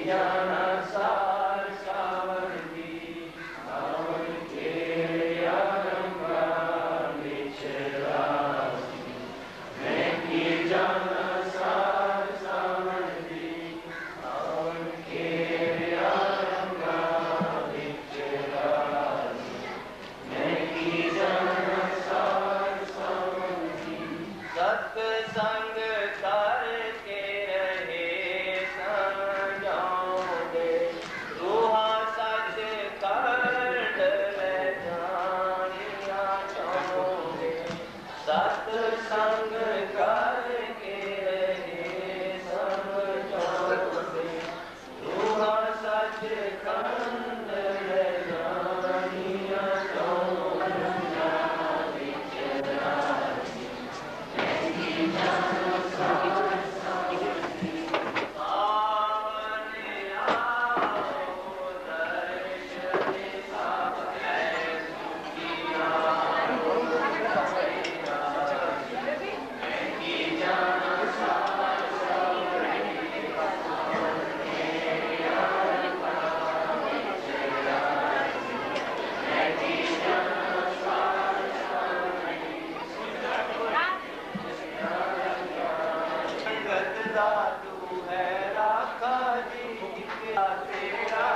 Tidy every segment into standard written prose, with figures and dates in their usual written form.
तू है राखा जी तेरा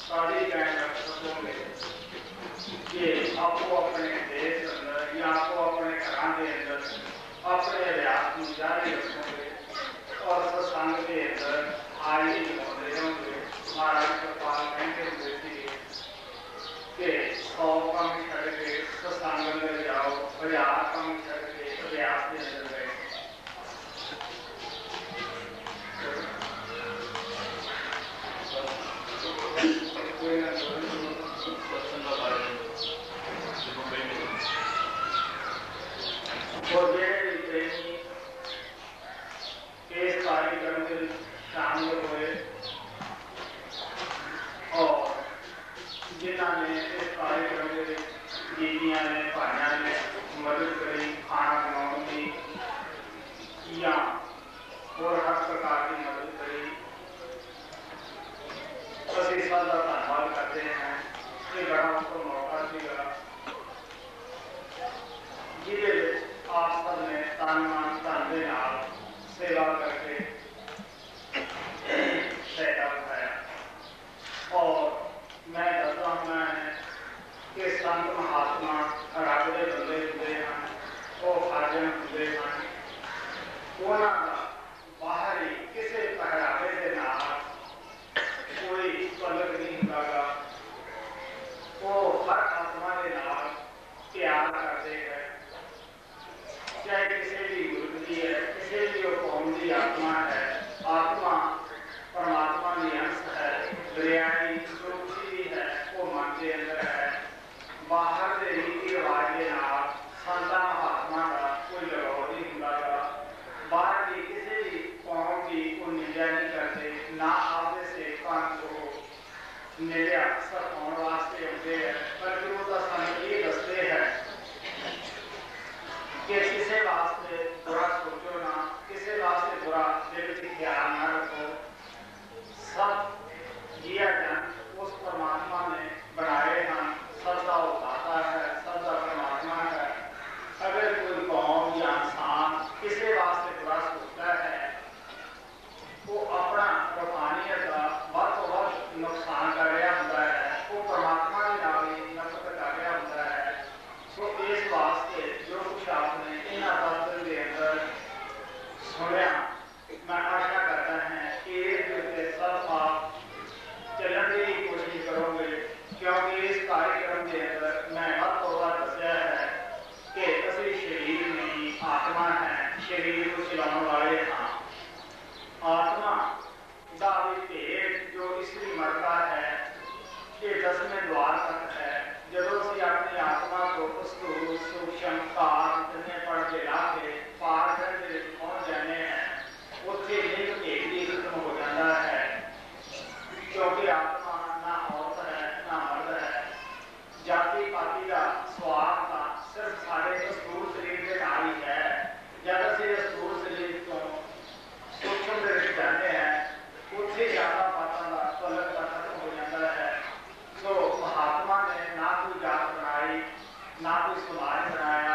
सारी कहना सकोगे कि आपको अपने देश अंदर या आपको अपने घरां के अंदर अपने अभ्यास को जारी रखोगे और सत्संग के अंदर हाजिरी लगाते रहोगे। महाराज कृपाल कहते हुए थे कि 100 काम छड़ के सत्संग अंदर जाओ, 1000 काम छड़ के अभ्यास के अंदर गए। और प्रेमी इस कार्यक्रम में शामिल हुए और जिन्होंने इस कार्यक्रम में दीदियां ने भाइयों ने मदद करी, खाना बनाने की या और हर प्रकार की मदद करी, असं सबका धन्यवाद करते हैं। ये बड़ा उसको मौका सीगा जिसे आप सब ने तन मन धन के नाल सेवा करके फायदा उठाया। और मैं दसदा हूं कि संत महात्मा रब के बंदे होंदे हैं, वो फर्जन होंदे हैं, उन्हां दा बाहरी किसी पहरावे के नाल कोई तलक नहीं होगा। वो हर आत्मा के नाल प्यार करते हैं, चाहे किसी भी मुल्क की है, किसी भी कौम की आत्मा है। आत्मा परमात्मा की अंश है, दरियाई जो कुछ भी है वो मन के अंदर है। बाहर के रीति रिवाज के नाल संतां महात्मा का कोई लगाव नहीं होगा। बाहर की किसी भी कौम की कोई निंदा नहीं करते, ना आपके सेवकों को निंदा सताउण वास्ते आते हैं, बल्कि वो सानू ये दसते हैं कि किसी वास्ते बुरा सोचो ना, किसी वास्ते बुरा दिल में ख्याल ना रखो। सब जिया जन उस परमात्मा ने बनाए हैं, सबका उदाता है, सबका परमात्मा है। अगर कोई कौम या इंसान किसी वास्ते बुरा सोचता है, वो अपना रूहानियत का वध तो वध नुकसान कर रहा होता है, वो परमात्मा के नाल ही नफरत कर रहा होता है। तो इस वास्ते जो कुछ आपने इन्हां दफ्तर के अंदर सुनिया, मैं आशा करता है कि इसके सब आप चलने की कोशिश करोगे, क्योंकि इस कार्यक्रम के अंदर मैं वध तो वध दस्या है कि असली शरीर नहीं आत्मा है, शरीर को चलाने वाले हाँ। आत्मा का भी भेद जो इसलिए मरता है ये 10वें द्वार तक है। जब असं अपनी आत्मा को स्थूल सूक्ष्म काल इतने पढ़ के ला के पारखंड के पहुंच जाने हैं, उत्थे लिंग भेद भी खत्म हो जाता है, क्योंकि आत्मा ना औरत है ना मर्द है। जाति पाति का स्वार्थ का सिर्फ सारे स्थूल शरीर के नाल ही है। जब असं स्थूल शरीर को सूक्ष्म दृष्टि जाते हैं, उत्थे जाता पाता का तलक का खत्म हो जाता है। तो महात्मा ने ना कोई जात बनाई, ना कोई समाज बनाया,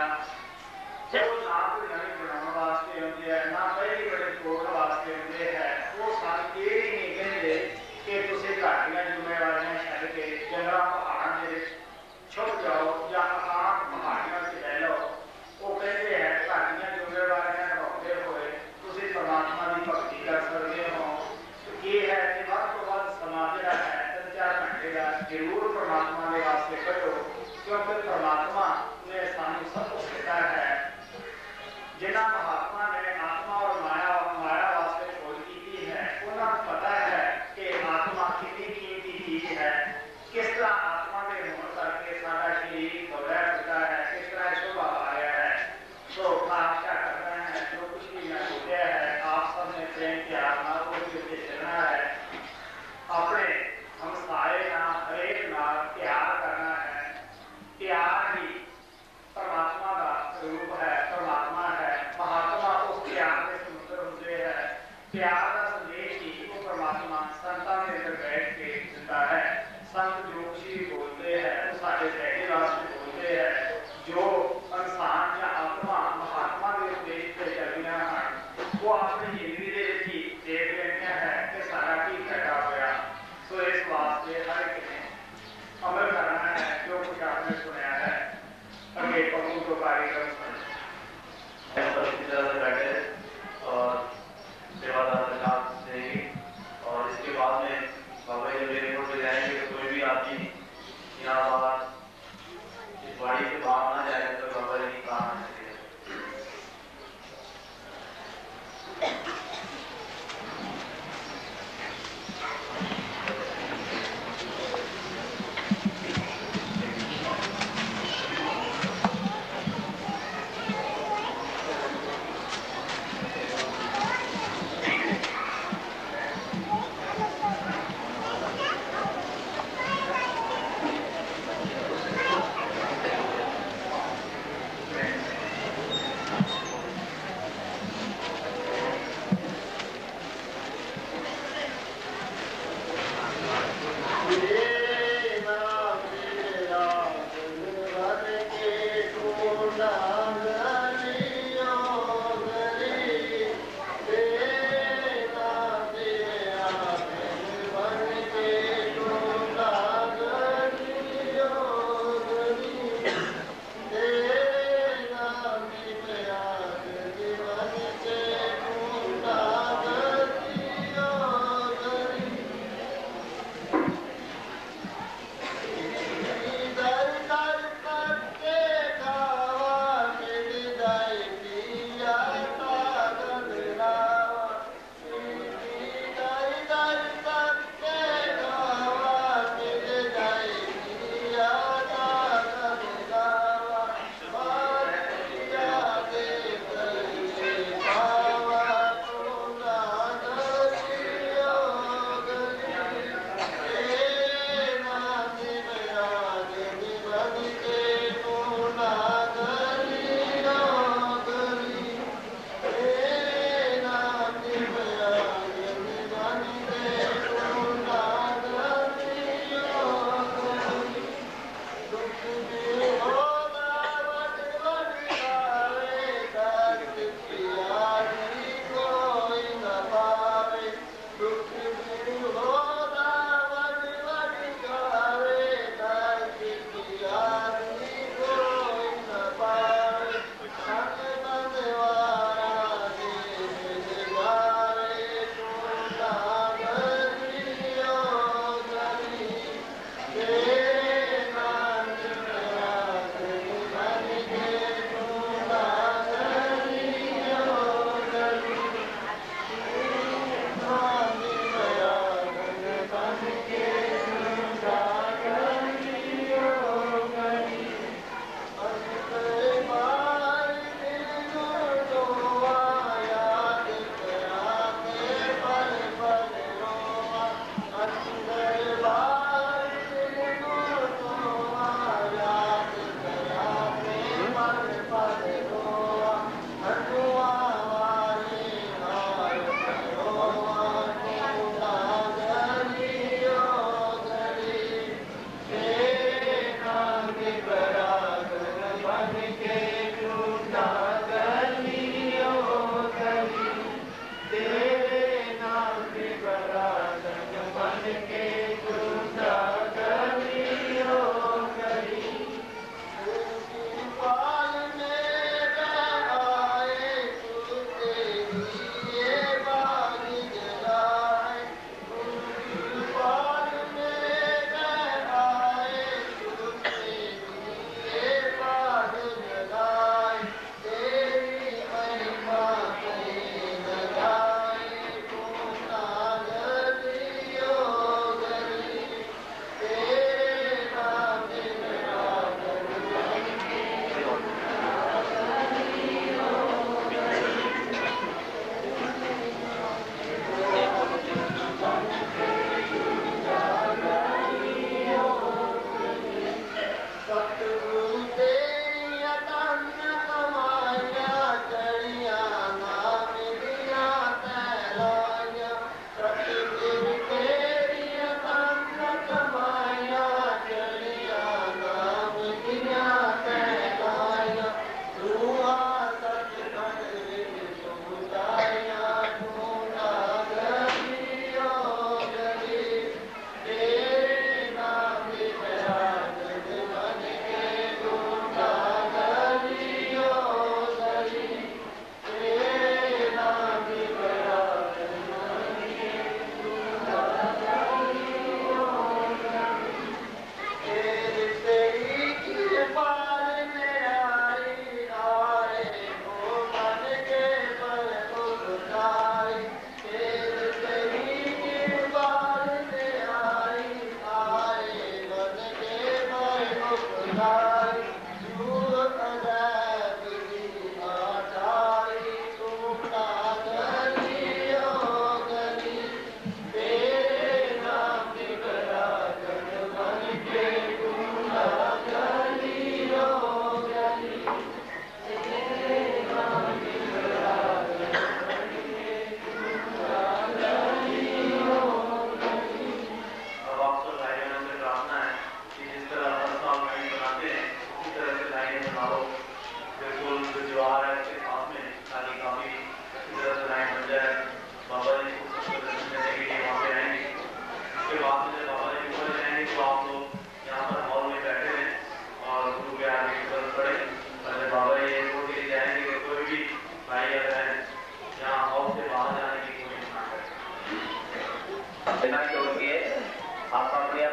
तो ना कोई नवी बनाने वास्ते आते हैं, ना पहली बड़े तोड़ने वास्ते आते हैं। वो सारे ये ही नहीं कहते कि तुम घाटियां जिम्मेवारियां छड़ के जंगल पहाड़ों के छुप जाओ या आकांत पहाड़ियों से रह लो। वो कहते हैं घाटियां जिम्मेवारियां निभाते हुए तुम परमात्मा की भक्ति कर सकते हो। ये है कि वध तो वध समाज है 3-4 घंटे का जरूर परमात्मा के वास्ते करो, क्योंकि परमात्मा ने सानू सब कुछ दिता है। जिन्होंने महात्मा ने आत्मा और माया वास्ते खोज की है, उन्हें पता है कि आत्मा कितनी कीमती चीज है, किस तरह आत्मा के होने करके सारा शरीर दौड़ा फिरता है, किस तरह शोभा पा रहा है। तो आशा कर रहे हैं जो कुछ भी मैं सोचा है आप सबने प्रेम प्यार ना उसके चलना है, अपने हमसाए ना हरेक नाल प्यार करना है। प्यार ही परमात्मा का रूप है, परमात्मा है। महात्मा उस प्यार के समुद्र होते हैं। प्यार का संदेश ही वो परमात्मा संतां के अंदर बैठ के दिता है। संत जो कुछ भी बोलते हैं वो साढ़े सैकड़े वास्ते बोलते हैं। जो इंसान या आत्मा महात्मा के उपदेश से चलियां हैं वो अपनी जिंदगी के देख लेना है कि सारा की फायदा होया। तो इस वास्ते हर एक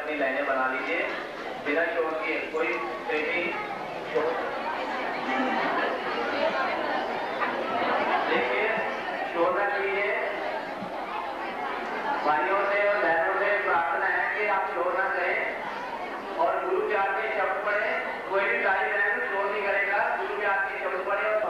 अपनी लाइनें बना लीजिए बिना शोर के। कोई बेटी देखिए शोर न कीजिए। भाइयों से और बहनों से प्रार्थना है कि आप शोर न करें और गुरु प्यार के शब्द पढ़े। कोई भी भाई बहन शोर नहीं करेगा, गुरु प्यार के शब्द पढ़े और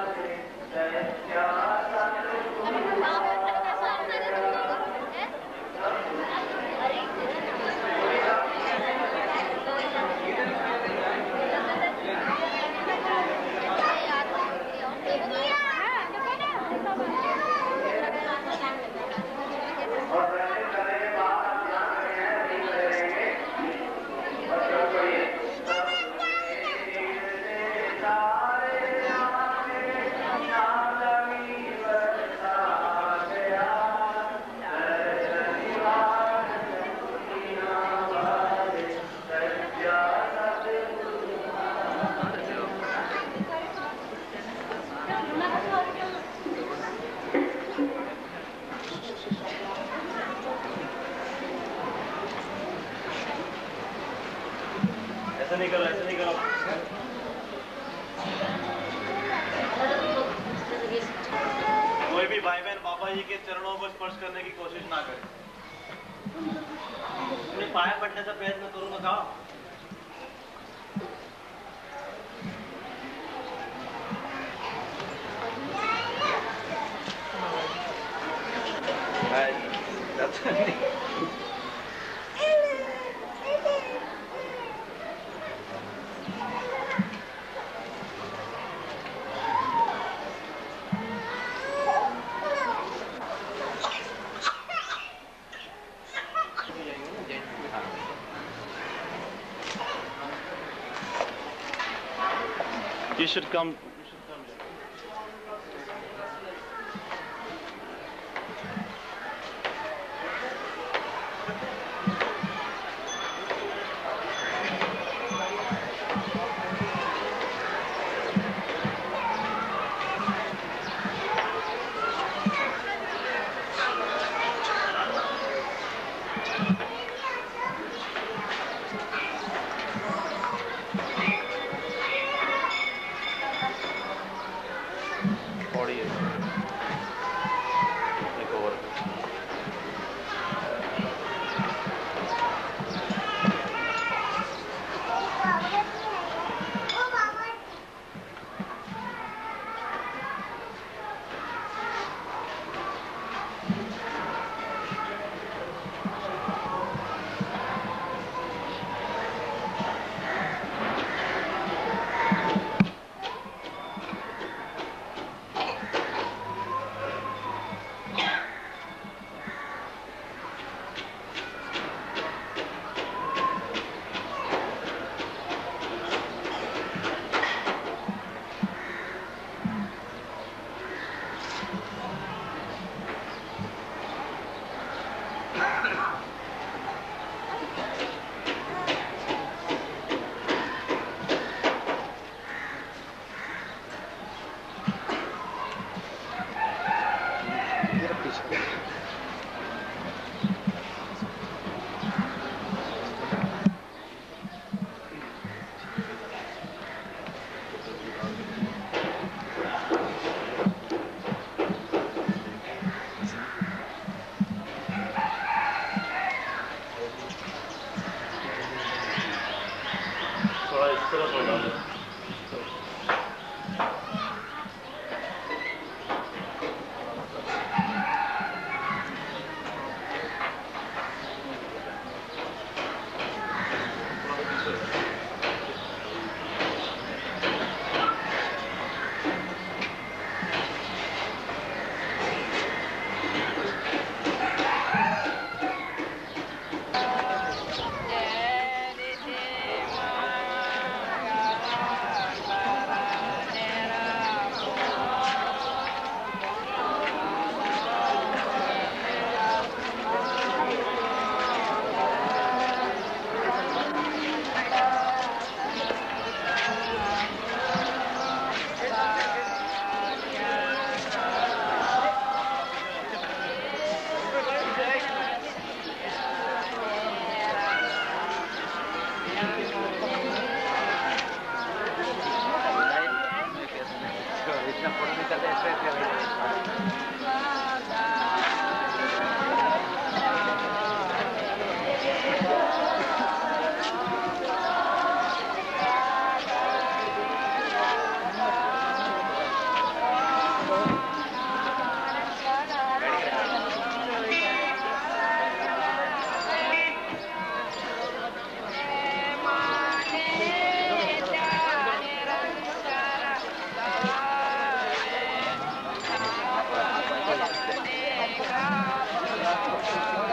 ऐसा नहीं करो, ऐसा नहीं करो। कोई भी भाई बहन बाबा जी के चरणों को स्पर्श करने की कोशिश ना करे। अपने पाया पड़ने का प्रयत्न करो ना। जाओ You should come. है।